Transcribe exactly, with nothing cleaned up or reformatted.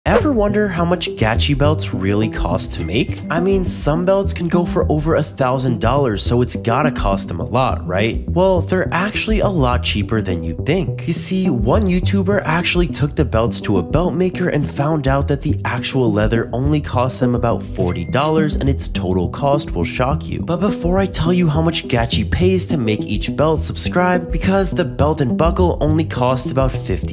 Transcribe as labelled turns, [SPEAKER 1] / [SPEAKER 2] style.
[SPEAKER 1] Ever wonder how much Gachi belts really cost to make? I mean, some belts can go for over a thousand dollars, so it's gotta cost them a lot, right? Well, they're actually a lot cheaper than you'd think. You see, one YouTuber actually took the belts to a belt maker and found out that the actual leather only cost them about forty dollars, and its total cost will shock you. But before I tell you how much Gachi pays to make each belt, subscribe, because the belt and buckle only cost about fifty